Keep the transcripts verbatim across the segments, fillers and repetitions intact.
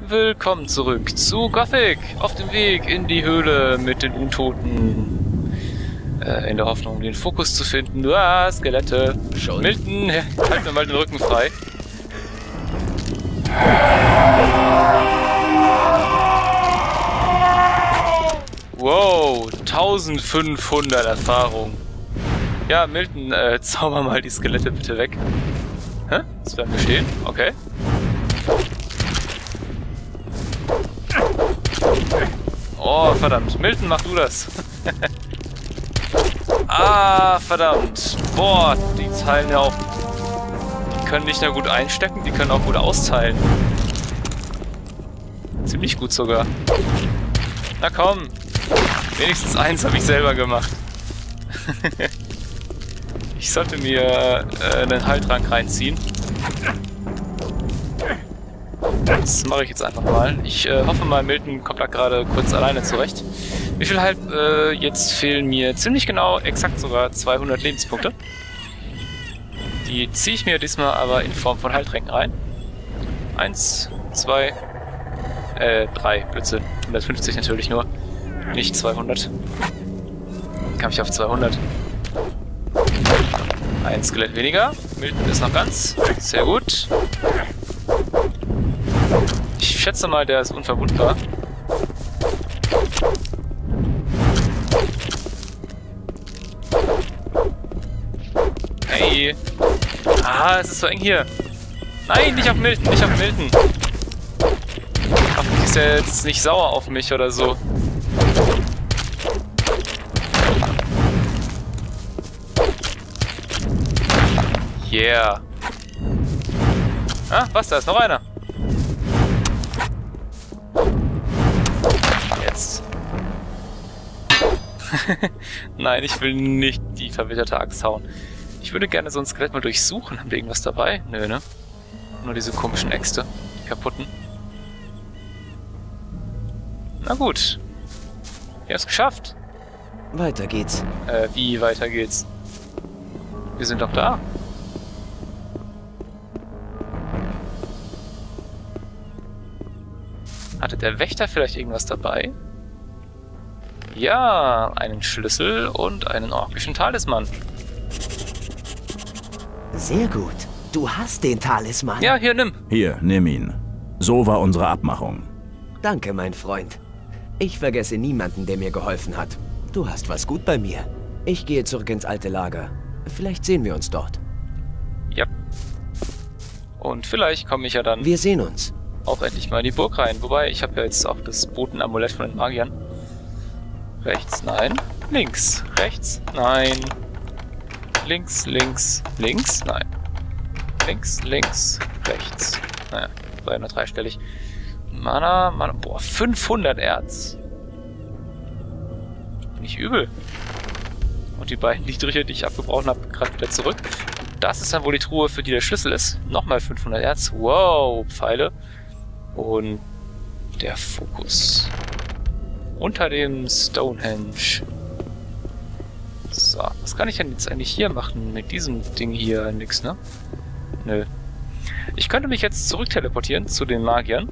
Willkommen zurück zu Gothic, auf dem Weg in die Höhle mit den Untoten. Äh, in der Hoffnung, den Fokus zu finden. Ah, Skelette. Schon. Milton, halt mir mal den Rücken frei. Wow, eintausendfünfhundert Erfahrung. Ja, Milton, äh, zauber mal die Skelette bitte weg. Hä? Das bleibt bestehen? Okay. Oh, verdammt. Milton, mach du das. Ah, verdammt. Boah, die teilen ja auch... Die können nicht nur gut einstecken, die können auch gut austeilen. Ziemlich gut sogar. Na komm. Wenigstens eins habe ich selber gemacht. Ich sollte mir äh, einen Heiltrank reinziehen. Das mache ich jetzt einfach mal. Ich äh, hoffe mal, Milton kommt da gerade kurz alleine zurecht. Wie viel halt äh, jetzt fehlen mir ziemlich genau, exakt sogar zweihundert Lebenspunkte. Die ziehe ich mir diesmal aber in Form von Heiltränken rein. Eins, zwei, äh, drei, Blödsinn. hundertfünfzig natürlich nur, nicht zweihundert. Kam ich auf zweihundert. Ein Skelett weniger. Milton ist noch ganz. Sehr gut. Ich schätze mal, der ist unverwundbar. Hey! Ah, es ist so eng hier. Nein, nicht auf Milton, nicht auf Milton. Hoffentlich ist er jetzt nicht sauer auf mich oder so. Yeah. Ah, was, da ist noch einer. Jetzt. Nein, ich will nicht die verwitterte Axt hauen. Ich würde gerne so ein Skelett mal durchsuchen. Haben wir irgendwas dabei? Nö, ne? Nur diese komischen Äxte. Die kaputten. Na gut. Wir haben es geschafft. Weiter geht's. Äh, wie weiter geht's? Wir sind doch da. Hatte der Wächter vielleicht irgendwas dabei? Ja, einen Schlüssel und einen orkischen Talisman. Sehr gut. Du hast den Talisman. Ja, hier, nimm. Hier, nimm ihn. So war unsere Abmachung. Danke, mein Freund. Ich vergesse niemanden, der mir geholfen hat. Du hast was gut bei mir. Ich gehe zurück ins alte Lager. Vielleicht sehen wir uns dort. Ja. Und vielleicht komme ich ja dann... Wir sehen uns. Auch endlich mal in die Burg rein. Wobei, ich habe ja jetzt auch das Botenamulett von den Magiern. Rechts, nein. Links, rechts, nein. Links, links, links, nein. Links, links, rechts. Naja, war ja nur dreistellig. Mana, Mana, boah, fünfhundert Erz. Nicht übel. Und die beiden Niedrige, die ich abgebrochen habe, gerade wieder zurück. Das ist dann wohl die Truhe, für die der Schlüssel ist. Nochmal fünfhundert Erz. Wow, Pfeile. Und der Fokus. Unter dem Stonehenge. So, was kann ich denn jetzt eigentlich hier machen? Mit diesem Ding hier nix, ne? Nö. Ich könnte mich jetzt zurück teleportieren zu den Magiern.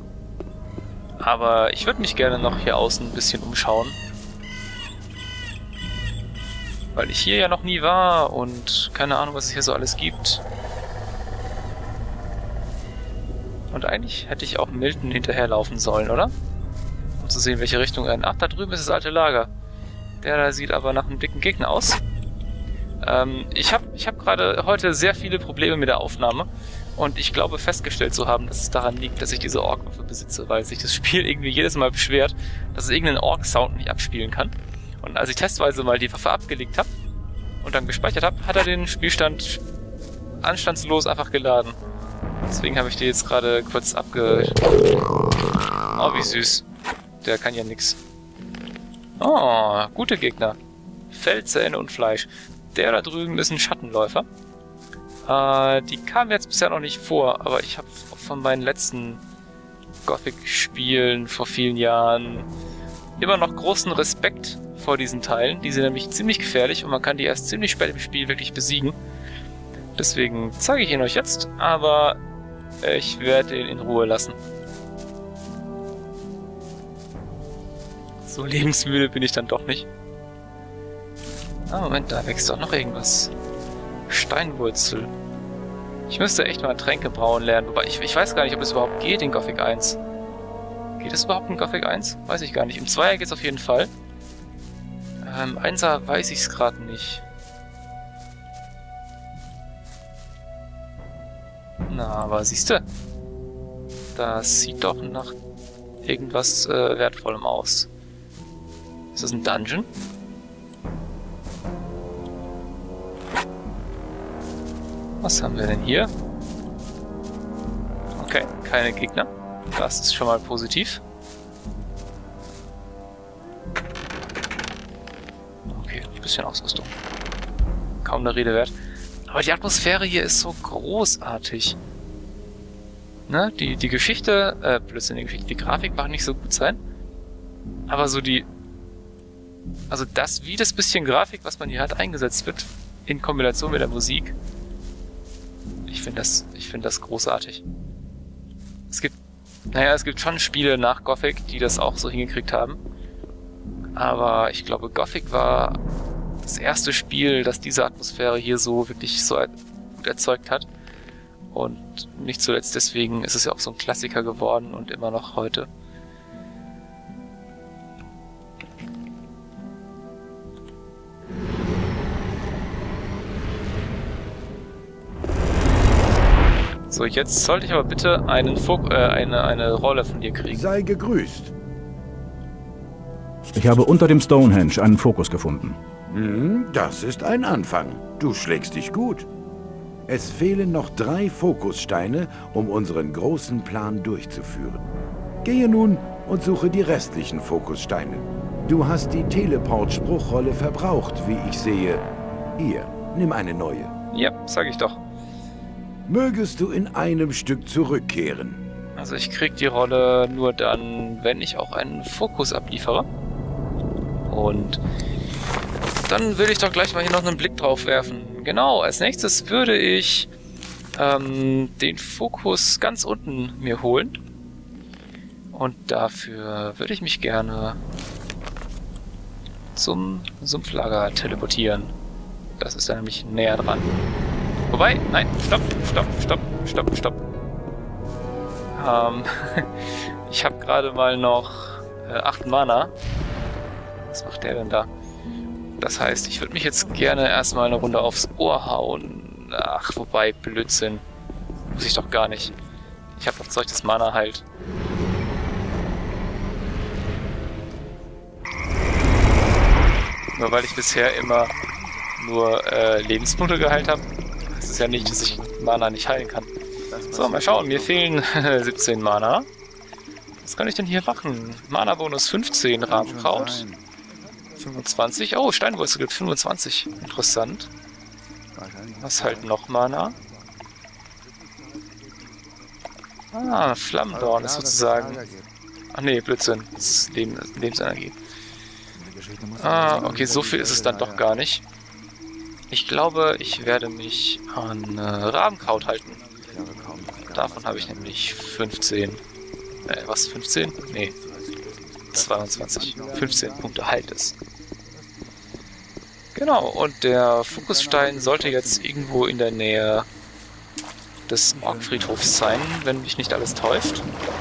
Aber ich würde mich gerne noch hier außen ein bisschen umschauen. Weil ich hier ja noch nie war und keine Ahnung, was es hier so alles gibt. Und eigentlich hätte ich auch Milton hinterherlaufen sollen, oder? Um zu sehen, welche Richtung er... Ach, da drüben ist das alte Lager. Der da sieht aber nach einem dicken Gegner aus. Ähm, ich habe ich hab gerade heute sehr viele Probleme mit der Aufnahme. Und ich glaube festgestellt zu haben, dass es daran liegt, dass ich diese Ork-Waffe besitze, weil sich das Spiel irgendwie jedes Mal beschwert, dass es irgendeinen Ork-Sound nicht abspielen kann. Und als ich testweise mal die Waffe abgelegt habe und dann gespeichert habe, hat er den Spielstand anstandslos einfach geladen. Deswegen habe ich die jetzt gerade kurz abge... Oh, wie süß. Der kann ja nix. Oh, gute Gegner. Fell, Zähne und Fleisch. Der da drüben ist ein Schattenläufer. Äh, die kamen jetzt bisher noch nicht vor, aber ich habe von meinen letzten Gothic-Spielen vor vielen Jahren immer noch großen Respekt vor diesen Teilen. Die sind nämlich ziemlich gefährlich und man kann die erst ziemlich spät im Spiel wirklich besiegen. Deswegen zeige ich ihn euch jetzt, aber ich werde ihn in Ruhe lassen. So lebensmüde bin ich dann doch nicht. Ah, Moment, da wächst doch noch irgendwas. Steinwurzel. Ich müsste echt mal Tränke brauen lernen. Wobei, ich, ich weiß gar nicht, ob es überhaupt geht in Gothic eins. Geht es überhaupt in Gothic eins? Weiß ich gar nicht. Im Zweier geht es auf jeden Fall. Im Einser weiß ich es gerade nicht. Na, aber siehst du, das sieht doch nach irgendwas äh, Wertvollem aus. Ist das ein Dungeon? Was haben wir denn hier? Okay, keine Gegner. Das ist schon mal positiv. Okay, ein bisschen Ausrüstung. Kaum eine Rede wert. Aber die Atmosphäre hier ist so großartig. Ne? Die, die Geschichte, äh, Blödsinn, die Geschichte, die Grafik mag nicht so gut sein. Aber so die... Also das, wie das bisschen Grafik, was man hier hat, eingesetzt wird, in Kombination mit der Musik. Ich finde das, ich finde das großartig. Es gibt, naja, es gibt schon Spiele nach Gothic, die das auch so hingekriegt haben. Aber ich glaube, Gothic war das erste Spiel, das diese Atmosphäre hier so wirklich so gut erzeugt hat. Und nicht zuletzt deswegen ist es ja auch so ein Klassiker geworden und immer noch heute. So, jetzt sollte ich aber bitte einen Fok äh, eine, eine Rolle von dir kriegen. Sei gegrüßt. Ich habe unter dem Stonehenge einen Fokus gefunden. Hm, das ist ein Anfang. Du schlägst dich gut. Es fehlen noch drei Fokussteine, um unseren großen Plan durchzuführen. Gehe nun und suche die restlichen Fokussteine. Du hast die Teleport-Spruchrolle verbraucht, wie ich sehe. Hier, nimm eine neue. Ja, sag ich doch. Mögest du in einem Stück zurückkehren. Also ich krieg die Rolle nur dann, wenn ich auch einen Fokus abliefere. Und dann will ich doch gleich mal hier noch einen Blick drauf werfen. Genau, als nächstes würde ich ähm, den Fokus ganz unten mir holen. Und dafür würde ich mich gerne zum Sumpflager teleportieren. Das ist da nämlich näher dran. Wobei, nein, stopp, stopp, stopp, stopp, stopp. Ähm, ich habe gerade mal noch äh, acht Mana. Was macht der denn da? Das heißt, ich würde mich jetzt gerne erstmal eine Runde aufs Ohr hauen. Ach, wobei, Blödsinn. Muss ich doch gar nicht. Ich habe doch Zeug, das Mana heilt. Nur weil ich bisher immer nur äh, Lebenspunkte geheilt habe. Das ist ja nicht, dass ich Mana nicht heilen kann. So, mal schauen. Mir fehlen siebzehn Mana. Was kann ich denn hier machen? Mana-Bonus fünfzehn, Rabenkraut. fünfundzwanzig. Oh, Steinwurzel gibt fünfundzwanzig. Interessant. Was halt noch Mana? Ah, Flammendorn ist sozusagen... Ach nee, Blödsinn. Das ist Leben, Lebensenergie. Ah, okay, so viel ist es dann doch gar nicht. Ich glaube, ich werde mich an äh, Rabenkraut halten. Davon habe ich nämlich fünfzehn. Äh, was? fünfzehn? Nee. zweiundzwanzig. fünfzehn Punkte halt es. Genau, und der Fokusstein sollte jetzt irgendwo in der Nähe des Orkfriedhofs sein, wenn mich nicht alles täuscht.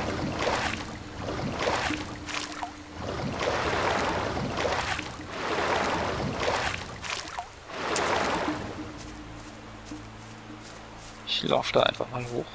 Ich laufe da einfach mal hoch.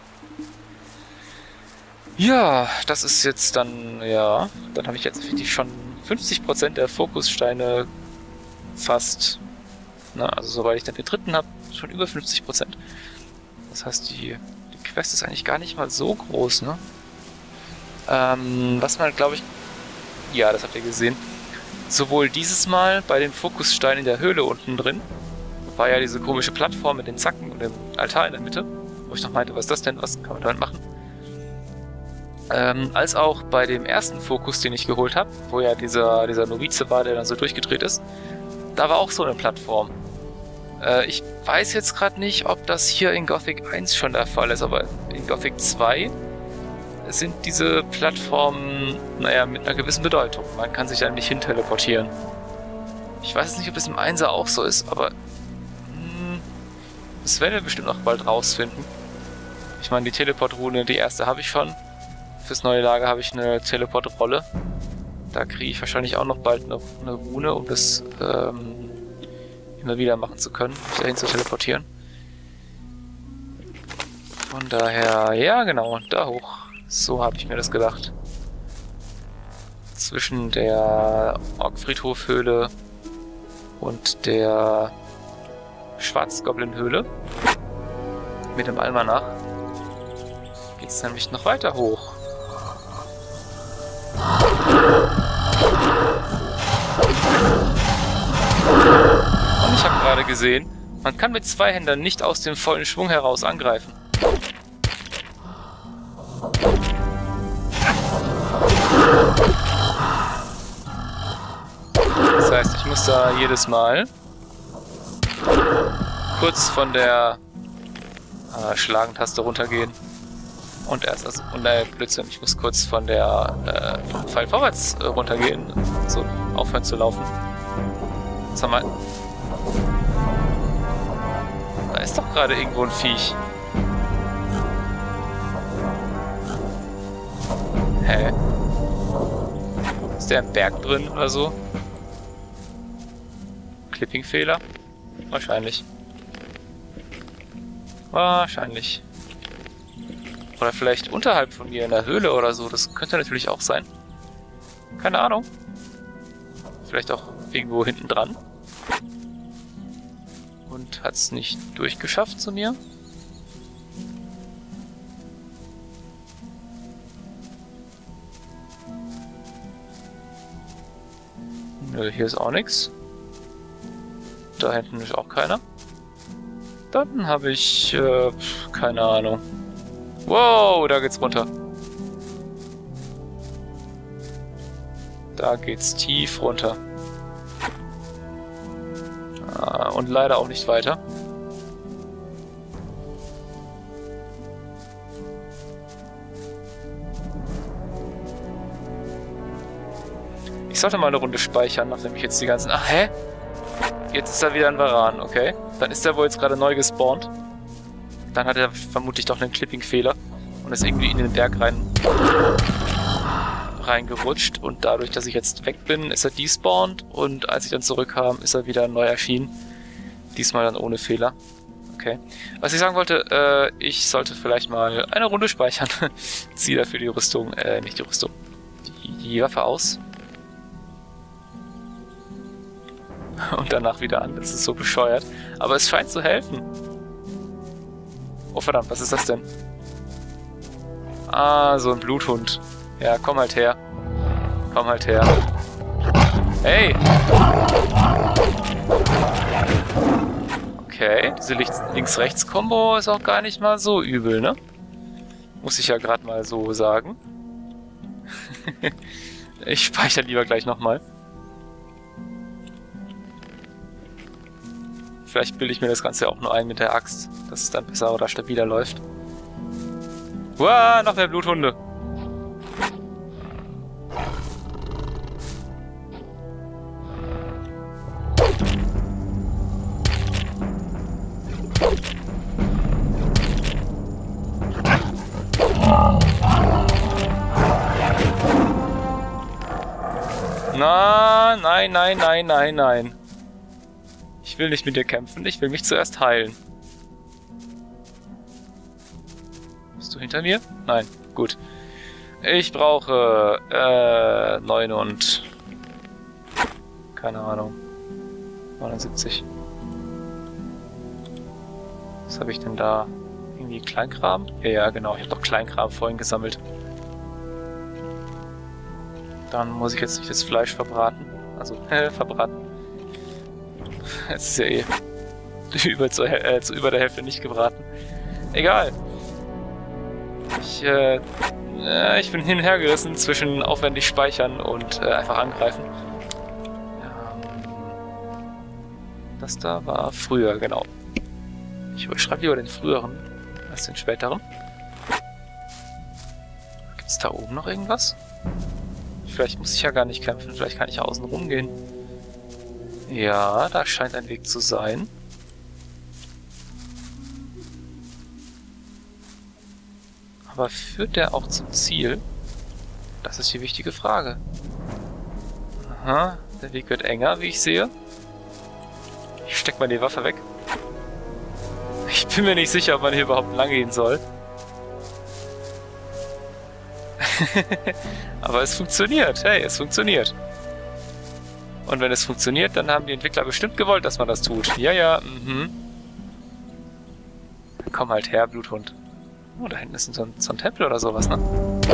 Ja, das ist jetzt dann, ja, dann habe ich jetzt effektiv schon fünfzig Prozent der Fokussteine fast, na, also sobald ich dann den dritten habe, schon über fünfzig Prozent. Das heißt, die, die Quest ist eigentlich gar nicht mal so groß, ne? Ähm, was man, glaube ich, ja, das habt ihr gesehen, sowohl dieses Mal bei dem Fokusstein in der Höhle unten drin, war ja diese komische Plattform mit den Zacken und dem Altar in der Mitte, wo ich noch meinte, was ist das denn, was kann man damit machen? Ähm, als auch bei dem ersten Fokus, den ich geholt habe, wo ja dieser, dieser Novize war, der dann so durchgedreht ist, da war auch so eine Plattform. Äh, ich weiß jetzt gerade nicht, ob das hier in Gothic eins schon der Fall ist, aber in Gothic zwei sind diese Plattformen, naja, mit einer gewissen Bedeutung. Man kann sich da nicht hin teleportieren. Ich weiß jetzt nicht, ob das im Einser auch so ist, aber hm, das werden wir bestimmt noch bald rausfinden. Ich meine, die Teleport-Rune, die erste habe ich schon. Fürs neue Lager habe ich eine Teleport-Rolle. Da kriege ich wahrscheinlich auch noch bald eine, eine Rune, um das ähm, immer wieder machen zu können, mich dahin zu teleportieren. Von daher, ja genau, da hoch. So habe ich mir das gedacht. Zwischen der Orkfriedhofhöhle und der Schwarzgoblin-Höhle mit dem Almanach geht es nämlich noch weiter hoch. Und ich habe gerade gesehen, man kann mit zwei Händen nicht aus dem vollen Schwung heraus angreifen. Das heißt, ich muss da jedes Mal kurz von der äh, Schlagentaste runtergehen. Und erst, also, und äh, Blödsinn, ich muss kurz von der äh, vom Pfeil vorwärts äh, runtergehen, so aufhören zu laufen. Was haben wir? Da ist doch gerade irgendwo ein Viech. Hä? Ist der im Berg drin oder so? Clipping-Fehler? Wahrscheinlich. Wahrscheinlich. Oder vielleicht unterhalb von mir in der Höhle oder so. Das könnte natürlich auch sein. Keine Ahnung. Vielleicht auch irgendwo hinten dran. Und hat es nicht durchgeschafft zu mir. Nö, hier ist auch nichts. Da hinten ist auch keiner. Dann habe ich, äh, keine Ahnung. Wow, da geht's runter. Da geht's tief runter. Ah, und leider auch nicht weiter. Ich sollte mal eine Runde speichern, nachdem ich jetzt die ganzen... Ach, hä? Jetzt ist da wieder ein Varan, okay. Dann ist der wohl jetzt gerade neu gespawnt. Dann hat er vermutlich doch einen Clipping-Fehler und ist irgendwie in den Berg rein reingerutscht. Und dadurch, dass ich jetzt weg bin, ist er despawned. Und als ich dann zurückkam, ist er wieder neu erschienen. Diesmal dann ohne Fehler. Okay. Was ich sagen wollte, äh, ich sollte vielleicht mal eine Runde speichern. Ziehe dafür die Rüstung, äh, nicht die Rüstung, die, die Waffe aus. Und danach wieder an. Das ist so bescheuert. Aber es scheint zu helfen. Oh verdammt, was ist das denn? Ah, so ein Bluthund. Ja, komm halt her. Komm halt her. Hey! Okay, diese Links-Rechts-Kombo ist auch gar nicht mal so übel, ne? Muss ich ja gerade mal so sagen. Ich speichere lieber gleich nochmal. Vielleicht bilde ich mir das Ganze auch nur ein mit der Axt, dass es dann besser oder stabiler läuft. Uah, noch mehr Bluthunde. Na, nein, nein, nein, nein, nein. Ich will nicht mit dir kämpfen, ich will mich zuerst heilen. Bist du hinter mir? Nein, gut. Ich brauche äh, neun und... keine Ahnung. neunundsiebzig. Was habe ich denn da? Irgendwie Kleinkram? Ja, ja, genau. Ich habe doch Kleinkram vorhin gesammelt. Dann muss ich jetzt nicht das Fleisch verbraten. Also, äh, verbraten. Es ist ja eh über, zu, äh, zu über der Hälfte nicht gebraten. Egal. Ich, äh, äh, ich bin hin und her gerissen zwischen aufwendig speichern und äh, einfach angreifen. Ähm, das da war früher, genau. Ich schreibe lieber den früheren als den späteren. Gibt's da oben noch irgendwas? Vielleicht muss ich ja gar nicht kämpfen. Vielleicht kann ich außen rumgehen. Ja, da scheint ein Weg zu sein. Aber führt der auch zum Ziel? Das ist die wichtige Frage. Aha, der Weg wird enger, wie ich sehe. Ich steck mal die Waffe weg. Ich bin mir nicht sicher, ob man hier überhaupt lang gehen soll. Aber es funktioniert. Hey, es funktioniert. Und wenn es funktioniert, dann haben die Entwickler bestimmt gewollt, dass man das tut. Ja, ja, mhm. Komm halt her, Bluthund. Oh, da hinten ist so ein, so ein Tempel oder sowas, ne?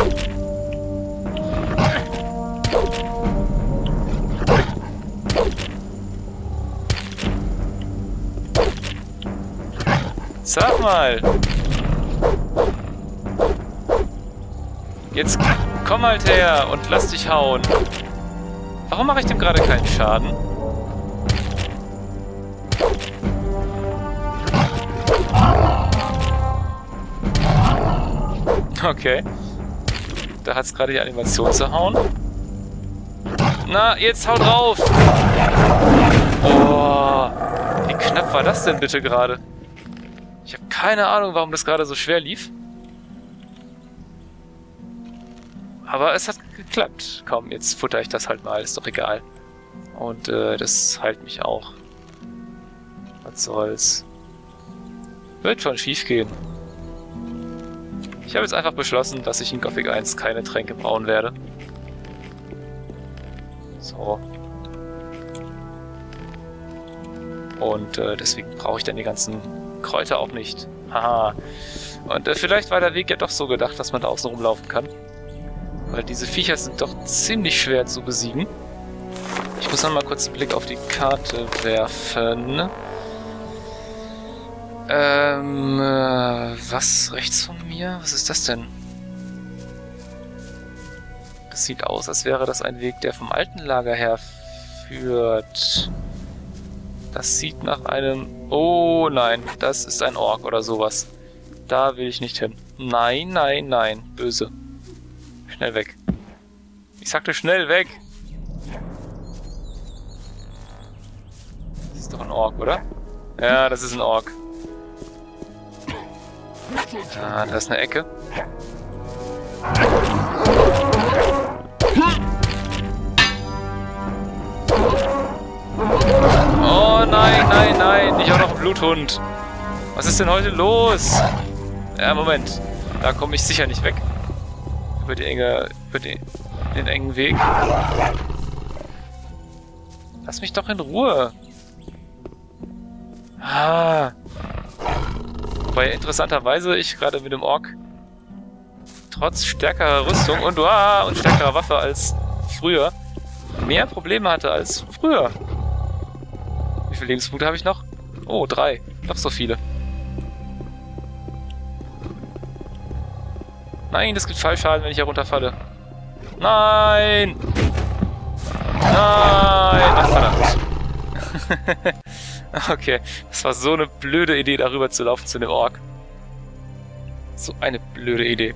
Sag mal! Jetzt komm halt her und lass dich hauen. Warum mache ich dem gerade keinen Schaden? Okay. Da hat es gerade die Animation zu hauen. Na, jetzt hau drauf! Oh, wie knapp war das denn bitte gerade? Ich habe keine Ahnung, warum das gerade so schwer lief. Aber es hat geklappt. Komm, jetzt futter ich das halt mal, ist doch egal. Und äh, das heilt mich auch. Was soll's. Wird schon schief gehen. Ich habe jetzt einfach beschlossen, dass ich in Gothic eins keine Tränke brauen werde. So. Und äh, deswegen brauche ich dann die ganzen Kräuter auch nicht. Haha. Und äh, vielleicht war der Weg ja doch so gedacht, dass man da außen rumlaufen kann. Weil diese Viecher sind doch ziemlich schwer zu besiegen. Ich muss noch mal kurz einen Blick auf die Karte werfen. Ähm, äh, was rechts von mir? Was ist das denn? Das sieht aus, als wäre das ein Weg, der vom alten Lager her führt. Das sieht nach einem... Oh nein, das ist ein Ork oder sowas. Da will ich nicht hin. Nein, nein, nein. Böse. Schnell weg. Ich sagte schnell weg. Das ist doch ein Ork, oder? Ja, das ist ein Ork. Ah, da ist eine Ecke. Oh nein, nein, nein. Ich auch noch ein Bluthund. Was ist denn heute los? Ja, Moment. Da komme ich sicher nicht weg. Über die enge, über den, den engen Weg. Lass mich doch in Ruhe. Ah. Wobei interessanterweise ich gerade mit dem Ork trotz stärkerer Rüstung und, ah, und stärkerer Waffe als früher mehr Probleme hatte als früher. Wie viele Lebenspunkte habe ich noch? Oh, drei. Doch so viele. Nein, das gibt Fallschaden, wenn ich hier runterfalle. Nein! Nein! Ach, verdammt. Okay, das war so eine blöde Idee, darüber zu laufen zu dem Ork. So eine blöde Idee.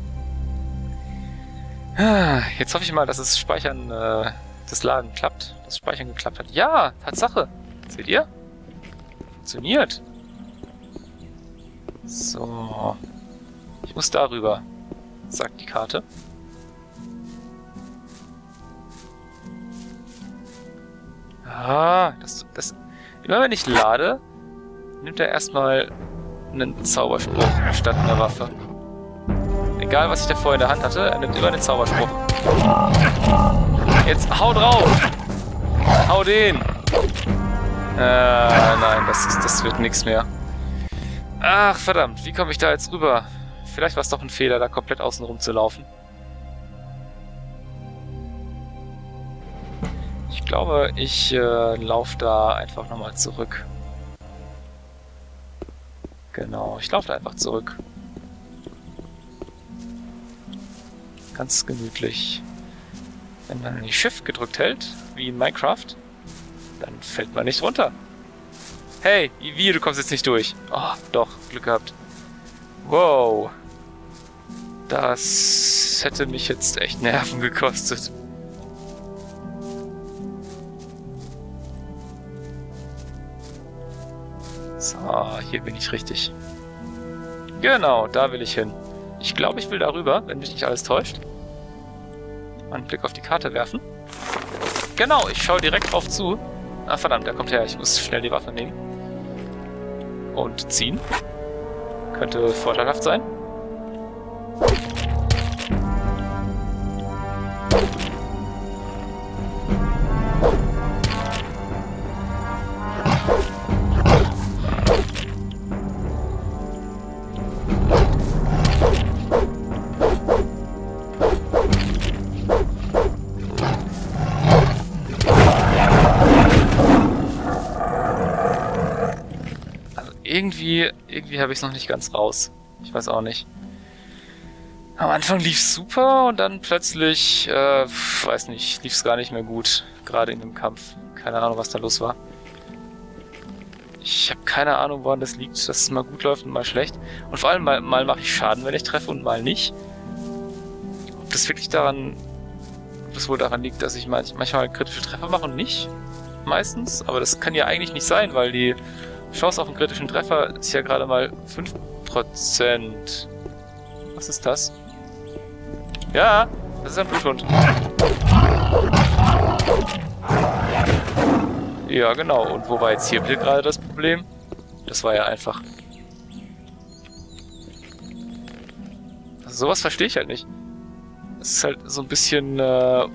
Jetzt hoffe ich mal, dass das Speichern äh, des Laden klappt. Das Speichern geklappt hat. Ja, Tatsache. Seht ihr? Funktioniert. So. Ich muss darüber, sagt die Karte. Ah, das, das... Immer wenn ich lade, nimmt er erstmal einen Zauberspruch statt einer Waffe. Egal, was ich davor in der Hand hatte, er nimmt immer einen Zauberspruch. Jetzt hau drauf! Hau den! Äh, nein, das, ist, das wird nichts mehr. Ach, verdammt, wie komme ich da jetzt rüber? Vielleicht war es doch ein Fehler, da komplett außen rum zu laufen. Ich glaube, ich äh, laufe da einfach nochmal zurück. Genau, ich laufe da einfach zurück. Ganz gemütlich. Wenn man die Shift gedrückt hält, wie in Minecraft, dann fällt man nicht runter. Hey, wie, du kommst jetzt nicht durch. Oh, doch, Glück gehabt. Wow. Das hätte mich jetzt echt Nerven gekostet. So, hier bin ich richtig. Genau, da will ich hin. Ich glaube, ich will darüber, wenn mich nicht alles täuscht. Mal einen Blick auf die Karte werfen. Genau, ich schaue direkt drauf zu. Ah, verdammt, der kommt her. Ich muss schnell die Waffe nehmen. Und ziehen. Könnte vorteilhaft sein. Irgendwie, irgendwie habe ich es noch nicht ganz raus. Ich weiß auch nicht. Am Anfang lief es super und dann plötzlich, äh, weiß nicht, lief es gar nicht mehr gut. Gerade in dem Kampf. Keine Ahnung, was da los war. Ich habe keine Ahnung, woran das liegt, dass es mal gut läuft und mal schlecht. Und vor allem mal, mal mache ich Schaden, wenn ich treffe und mal nicht. Ob das wirklich daran, ob das wohl daran liegt, dass ich manchmal kritische Treffer mache und nicht? Meistens. Aber das kann ja eigentlich nicht sein, weil die Chance auf einen kritischen Treffer ist ja gerade mal fünf Prozent. Was ist das? Ja, das ist ein Bluthund. Ja, genau. Und wo war jetzt hier gerade das Problem? Das war ja einfach... Also sowas verstehe ich halt nicht. Es ist halt so ein bisschen... Äh,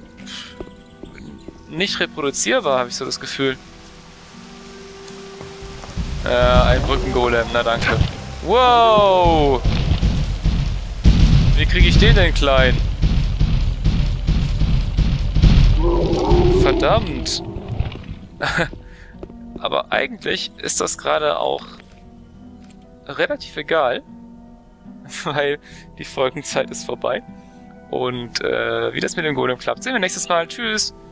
nicht reproduzierbar, habe ich so das Gefühl. Äh, ein Brückengolem, na danke. Wow! Wie kriege ich den denn klein? Verdammt! Aber eigentlich ist das gerade auch relativ egal, weil die Folgenzeit ist vorbei. Und äh, wie das mit dem Golem klappt, sehen wir nächstes Mal. Tschüss!